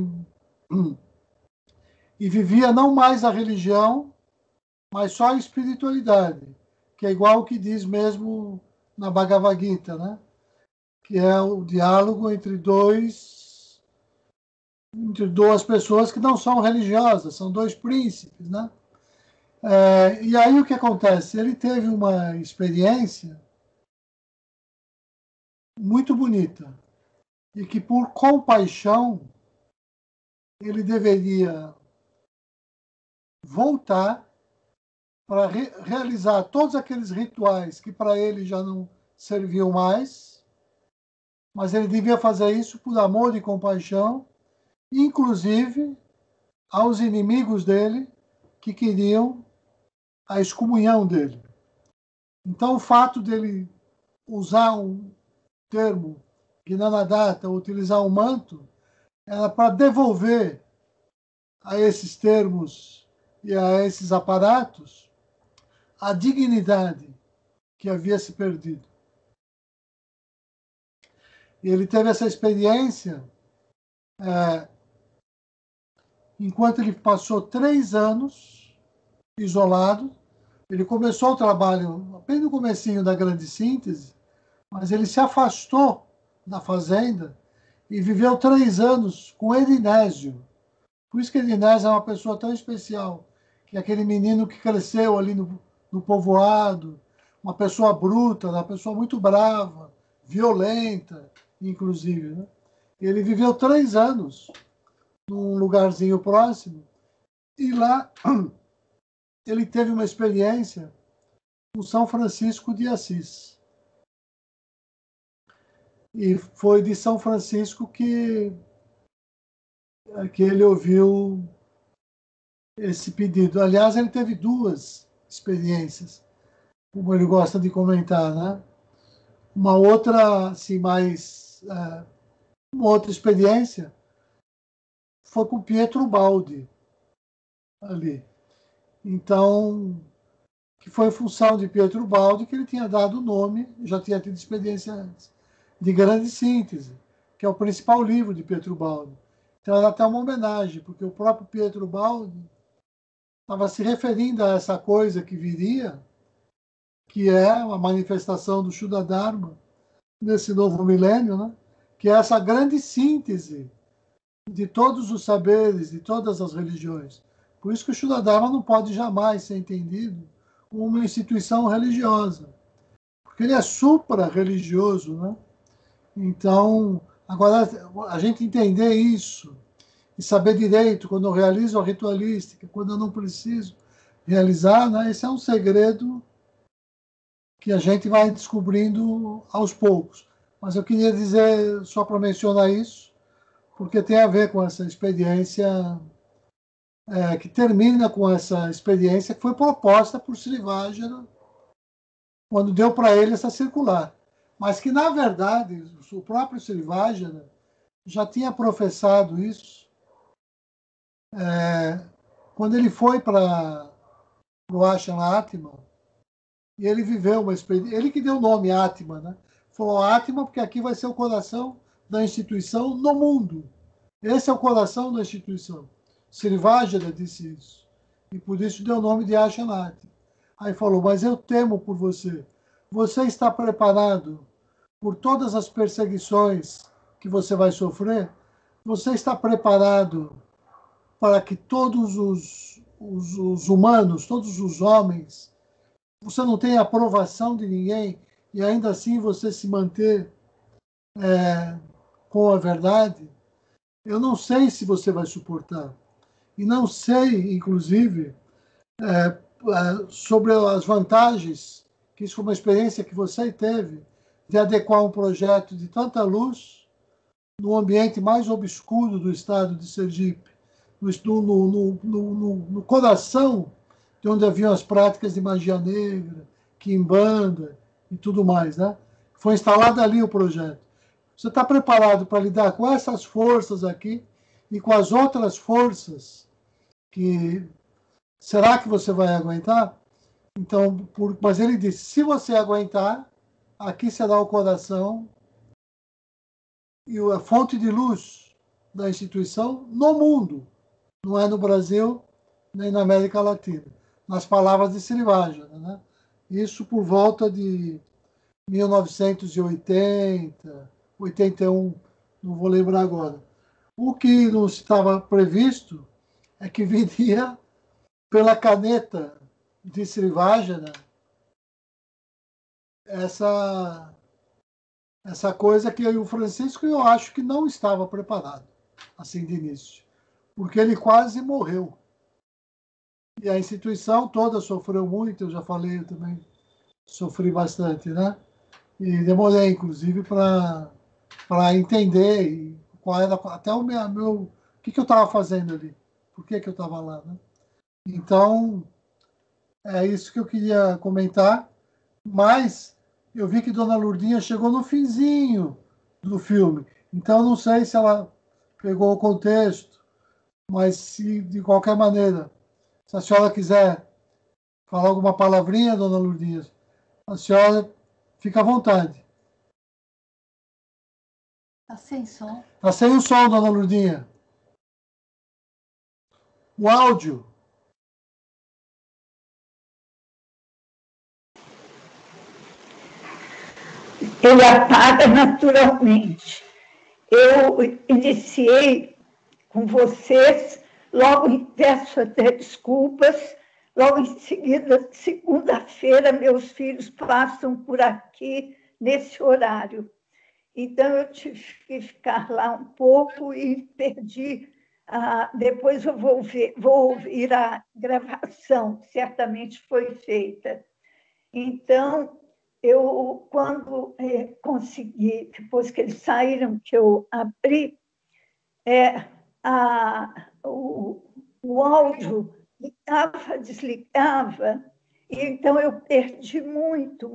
vivia não mais a religião, mas só a espiritualidade, que é igual o que diz mesmo na Bhagavad Gita, né? Que é o diálogo entre duas pessoas que não são religiosas, são dois príncipes, né? E aí o que acontece? Ele teve uma experiência muito bonita e que, por compaixão, ele deveria voltar para realizar todos aqueles rituais que para ele já não serviam mais, mas ele devia fazer isso por amor e compaixão, inclusive aos inimigos dele que queriam a excomunhão dele. Então, o fato dele usar um termo, Gnanadatta, utilizar um manto, era para devolver a esses termos e a esses aparatos a dignidade que havia se perdido. E ele teve essa experiência enquanto ele passou 3 anos isolado. Ele começou o trabalho bem no comecinho da grande síntese, mas ele se afastou da fazenda e viveu 3 anos com Edinésio. Por isso que Edinésio é uma pessoa tão especial, que é aquele menino que cresceu ali no povoado, uma pessoa bruta, uma pessoa muito brava, violenta, inclusive, né? Ele viveu 3 anos num lugarzinho próximo, e lá ele teve uma experiência com São Francisco de Assis. E foi de São Francisco que ele ouviu esse pedido. Aliás, ele teve 2 experiências, como ele gosta de comentar, né? Uma outra, assim, uma outra experiência foi com Pietro Baldi, ali. Então, que foi em função de Pietro Baldi que ele tinha dado o nome, já tinha tido experiência antes, de Grande Síntese, que é o principal livro de Pietro Baldi. Então, era até uma homenagem, porque o próprio Pietro Baldi estava se referindo a essa coisa que viria, que é a manifestação do Shuddha Dharma nesse novo milênio, né? Que é essa grande síntese de todos os saberes, de todas as religiões. Por isso que o Shuddha Dharma não pode jamais ser entendido como uma instituição religiosa, porque ele é supra-religioso, né? Então, agora, a gente entender isso e saber direito quando eu realizo a ritualística, quando eu não preciso realizar, né? Esse é um segredo que a gente vai descobrindo aos poucos. Mas eu queria dizer, só para mencionar isso, porque tem a ver com essa experiência, que termina com essa experiência que foi proposta por Srivajra quando deu para ele essa circular. Mas que, na verdade, o próprio Srivajra já tinha professado isso quando ele foi para o Ashram Atma, e ele viveu uma experiência. Ele que deu o nome Atma, né? Falou Atma porque aqui vai ser o coração da instituição no mundo. Esse é o coração da instituição. Srivajra disse isso. E por isso deu o nome de Ashanati. Aí falou, mas eu temo por você. Você está preparado por todas as perseguições que você vai sofrer? Você está preparado para que todos os humanos, todos os homens, você não tem aprovação de ninguém e ainda assim você se manter com a verdade, eu não sei se você vai suportar. E não sei, inclusive, sobre as vantagens, que isso foi uma experiência que você teve, de adequar um projeto de tanta luz no ambiente mais obscuro do estado de Sergipe, no coração de onde haviam as práticas de magia negra, quimbanda e tudo mais, né? Foi instalado ali o projeto. Você está preparado para lidar com essas forças aqui e com as outras forças que... Será que você vai aguentar? Então, mas ele disse, se você aguentar, aqui será o coração e a fonte de luz da instituição no mundo. Não é no Brasil, nem na América Latina. Nas palavras de Srivajana, né? Isso por volta de 1980, 81, não vou lembrar agora. O que não estava previsto é que viria pela caneta de Srivajana essa coisa que o Francisco, eu acho que não estava preparado, assim, de início, porque ele quase morreu. E a instituição toda sofreu muito, eu já falei, eu também sofri bastante, né? E demorei, inclusive, para entender qual era até o que eu estava fazendo ali, por que eu estava lá, né? Então, é isso que eu queria comentar, mas eu vi que Dona Lourdinha chegou no finzinho do filme, então não sei se ela pegou o contexto, mas se, de qualquer maneira, se a senhora quiser falar alguma palavrinha, Dona Lourdinha, a senhora fica à vontade. Está sem som. Está sem o som, Dona Lourdinha. O áudio. Ele apaga naturalmente. Eu iniciei com vocês, logo peço até desculpas, logo em seguida, segunda-feira, meus filhos passam por aqui nesse horário. Então, eu tive que ficar lá um pouco e perdi. Depois eu vou ouvir a gravação, que certamente foi feita. Então, eu, quando consegui, depois que eles saíram, que eu abri, o áudio ligava, desligava, e então eu perdi muito.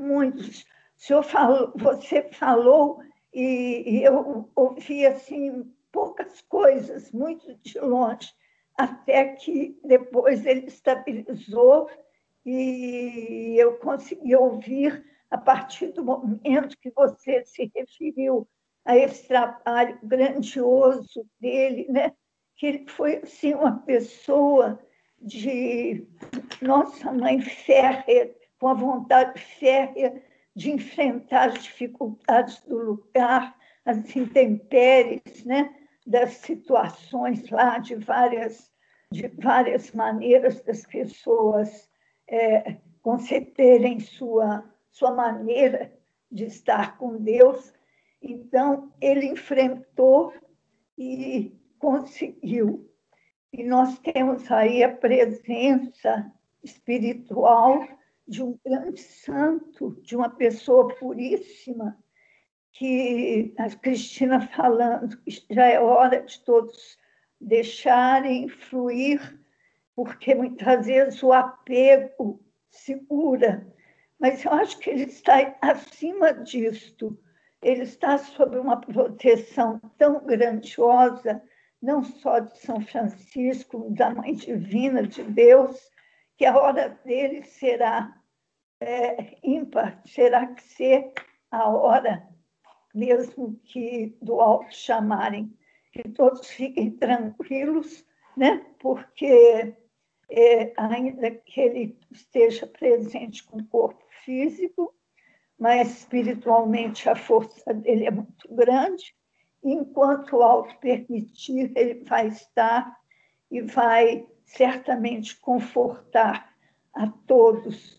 Você falou e eu ouvi assim poucas coisas, muito de longe, até que depois ele estabilizou e eu consegui ouvir a partir do momento que você se referiu a esse trabalho grandioso dele, né? Que ele foi assim, uma pessoa de nossa mãe férrea, com a vontade férrea de enfrentar as dificuldades do lugar, as intempéries, né? Das situações lá, de várias maneiras das pessoas conceberem sua maneira de estar com Deus. Então, ele enfrentou e conseguiu. E nós temos aí a presença espiritual de um grande santo, de uma pessoa puríssima, que a Cristina falando que já é hora de todos deixarem fluir, porque muitas vezes o apego segura, mas eu acho que ele está acima disto. Ele está sob uma proteção tão grandiosa, não só de São Francisco, da Mãe Divina de Deus, que a hora dele será ímpar, será que ser a hora mesmo que do alto chamarem, que todos fiquem tranquilos, né? Porque ainda que ele esteja presente com o corpo físico, mas espiritualmente a força dele é muito grande, e enquanto o alto permitir, ele vai estar e vai certamente confortar a todos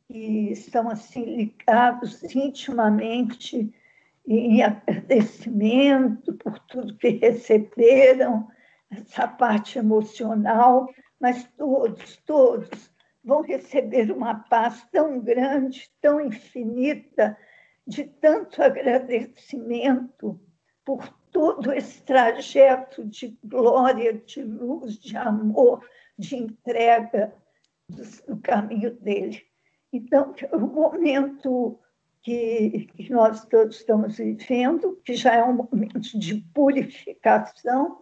que estão assim ligados intimamente em agradecimento por tudo que receberam, essa parte emocional, mas todos vão receber uma paz tão grande, tão infinita, de tanto agradecimento por todo esse trajeto de glória, de luz, de amor, de entrega no caminho dele. Então, o momento que nós todos estamos vivendo, que já é um momento de purificação,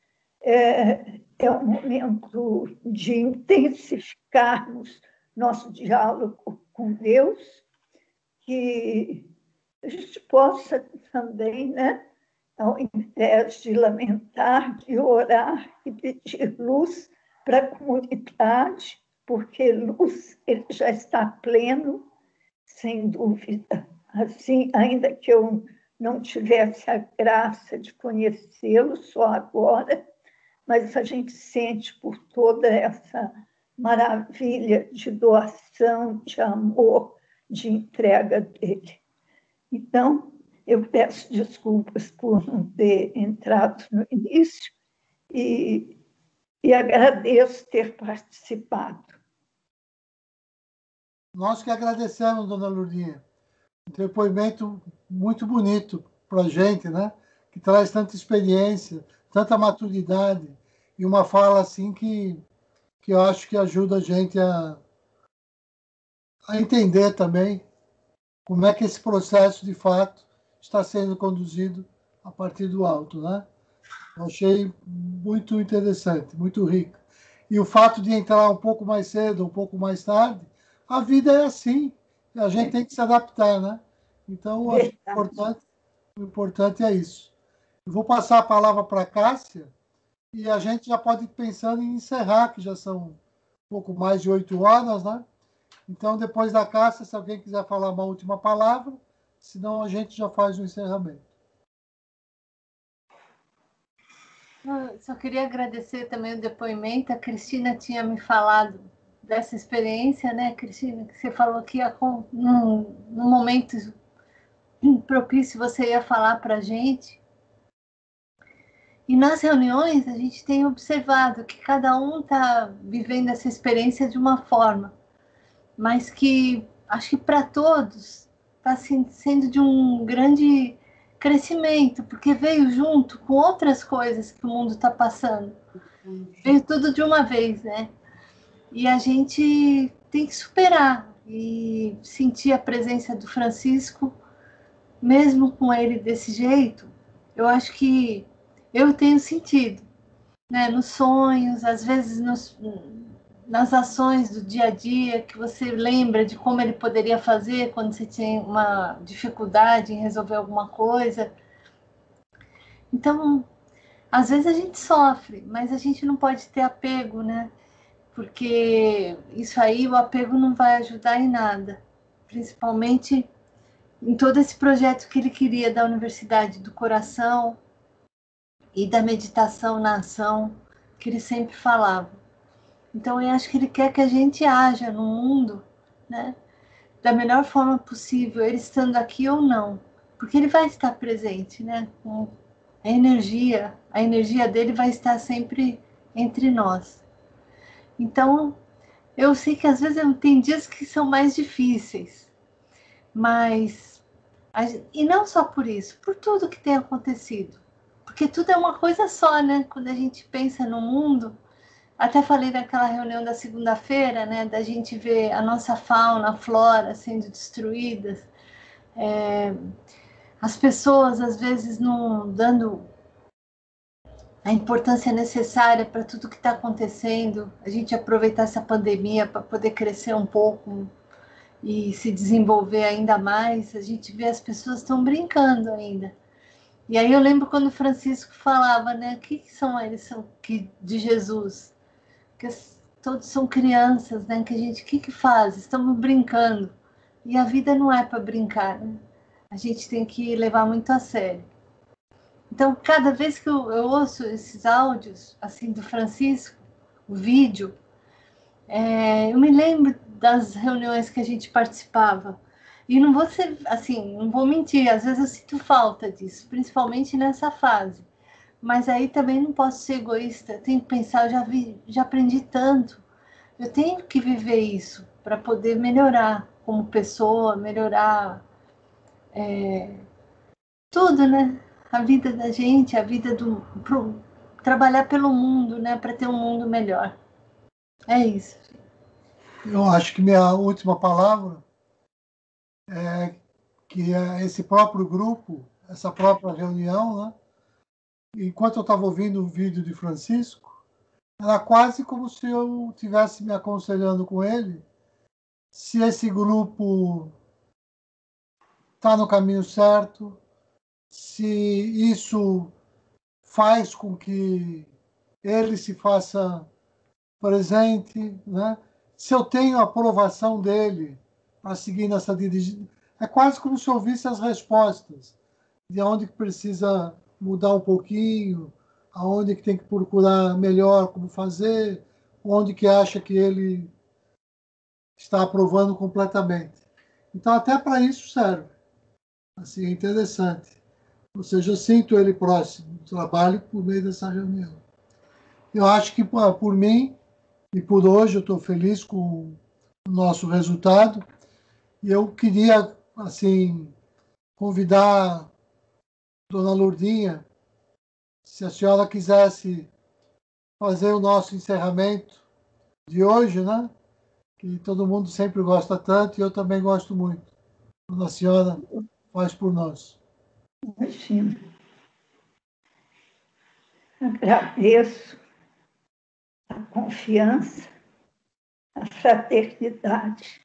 é um momento de intensificarmos nosso diálogo com Deus, que a gente possa também, né, ao invés de lamentar, de orar e pedir luz para a comunidade, porque luz ele já está pleno, sem dúvida. Assim, ainda que eu não tivesse a graça de conhecê-lo só agora, mas a gente sente por toda essa maravilha de doação, de amor, de entrega dele. Então, eu peço desculpas por não ter entrado no início e agradeço ter participado. Nós que agradecemos, dona Lourdinha. Um depoimento muito bonito para a gente, né? Que traz tanta experiência, tanta maturidade e uma fala assim que eu acho que ajuda a gente a entender também como é que esse processo, de fato, está sendo conduzido a partir do alto, né? Eu achei muito interessante, muito rico. E o fato de entrar um pouco mais cedo, um pouco mais tarde, a vida é assim, a gente tem que se adaptar, né? Então, eu acho o importante é isso. Eu vou passar a palavra para a Cássia e a gente já pode ir pensando em encerrar, que já são um pouco mais de 8 horas, né? Então, depois da Cássia, se alguém quiser falar uma última palavra, senão a gente já faz o encerramento. Só queria agradecer também o depoimento. A Cristina tinha me falado dessa experiência, né, Cristina? Que você falou que num momento propício você ia falar para a gente. E nas reuniões a gente tem observado que cada um está vivendo essa experiência de uma forma, mas que acho que para todos está sendo de um grande crescimento, porque veio junto com outras coisas que o mundo está passando. Veio tudo de uma vez, né? E a gente tem que superar e sentir a presença do Francisco, mesmo com ele desse jeito. Eu acho que eu tenho sentido, né? Nos sonhos, às vezes nas ações do dia a dia, que você lembra de como ele poderia fazer quando você tem uma dificuldade em resolver alguma coisa. Então, às vezes a gente sofre, mas a gente não pode ter apego, né? Porque isso aí, o apego não vai ajudar em nada. Principalmente em todo esse projeto que ele queria da Universidade do Coração e da meditação na ação, que ele sempre falava. Então, eu acho que ele quer que a gente haja no mundo, né, da melhor forma possível, ele estando aqui ou não, porque ele vai estar presente, né, com a energia dele vai estar sempre entre nós. Então, eu sei que às vezes tem dias que são mais difíceis, mas e não só por isso, por tudo que tem acontecido, porque tudo é uma coisa só, né? Quando a gente pensa no mundo, até falei naquela reunião da segunda-feira, né, da gente ver a nossa fauna, a flora sendo destruídas, as pessoas às vezes não dando a importância necessária para tudo que está acontecendo, a gente aproveitar essa pandemia para poder crescer um pouco e se desenvolver ainda mais. A gente vê as pessoas estão brincando ainda. E aí eu lembro quando o Francisco falava, né, o que são eles de Jesus? Que todos são crianças, né? Que a gente, o que faz? Estamos brincando. E a vida não é para brincar, né? A gente tem que levar muito a sério. Então, cada vez que eu ouço esses áudios, assim, do Francisco, o vídeo, eu me lembro das reuniões que a gente participava. E não vou ser, assim, não vou mentir, às vezes eu sinto falta disso, principalmente nessa fase. Mas aí também não posso ser egoísta, eu tenho que pensar, já aprendi tanto, eu tenho que viver isso para poder melhorar como pessoa, melhorar tudo, né? A vida da gente, a vida trabalhar pelo mundo, né? Para ter um mundo melhor. É isso. Eu acho que minha última palavra é que esse próprio grupo, essa própria reunião, né? Enquanto eu estava ouvindo o vídeo de Francisco, era quase como se eu estivesse me aconselhando com ele se esse grupo está no caminho certo, se isso faz com que ele se faça presente, né? Se eu tenho a aprovação dele para seguir nessa dirigida. É quase como se eu ouvisse as respostas de onde que precisa mudar um pouquinho, aonde que tem que procurar melhor como fazer, onde que acha que ele está aprovando completamente. Então, até para isso serve. Assim, é interessante. Ou seja, eu sinto ele próximo do trabalho por meio dessa reunião. Eu acho que, por mim, e por hoje, eu estou feliz com o nosso resultado. E eu queria, assim, convidar Dona Lourdinha, se a senhora quisesse fazer o nosso encerramento de hoje, né? Que todo mundo sempre gosta tanto e eu também gosto muito. Quando a senhora faz por nós. Imagina. Agradeço a confiança, a fraternidade.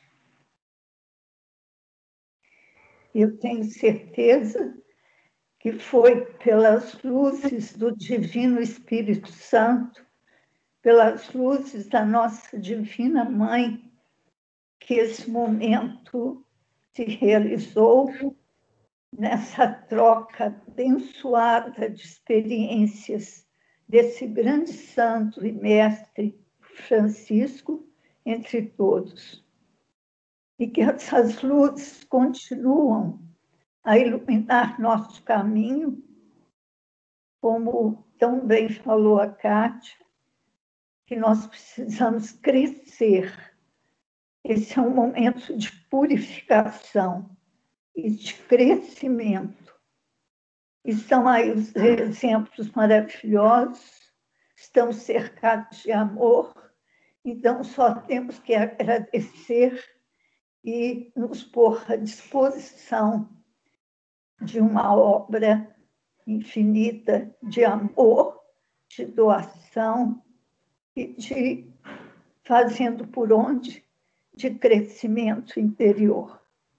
Eu tenho certeza que foi pelas luzes do Divino Espírito Santo, pelas luzes da nossa Divina Mãe, que esse momento se realizou nessa troca abençoada de experiências desse grande santo e mestre Francisco entre todos. E que essas luzes continuam a iluminar nosso caminho, como tão bem falou a Kátia, que nós precisamos crescer. Esse é um momento de purificação e de crescimento. E são aí os exemplos maravilhosos, estamos cercados de amor, então só temos que agradecer e nos pôr à disposição de uma obra infinita de amor, de doação e de fazendo por onde de crescimento interior.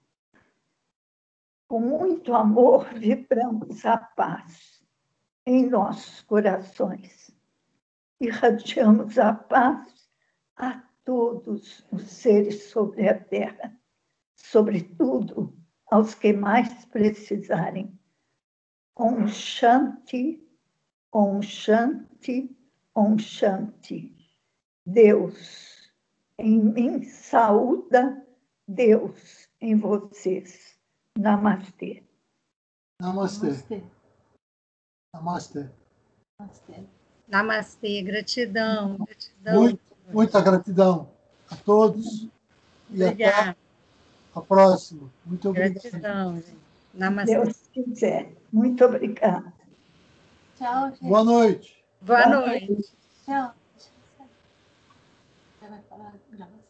Com muito amor, vibramos a paz em nossos corações. Irradiamos a paz a todos os seres sobre a Terra, sobretudo aos que mais precisarem. Om Shanti, Om Shanti, Om Shanti. Deus em mim saúda, Deus em vocês. Namastê. Namastê. Namastê. Namastê. Namastê. Namastê, gratidão, gratidão. Muita gratidão a todos. E Obrigada. até a próxima. Muito obrigado. Gratidão, gente. Namastê. Deus quiser. Muito obrigada. Tchau, gente. Boa noite. Boa noite. Tchau. Já vai falar? Gravação.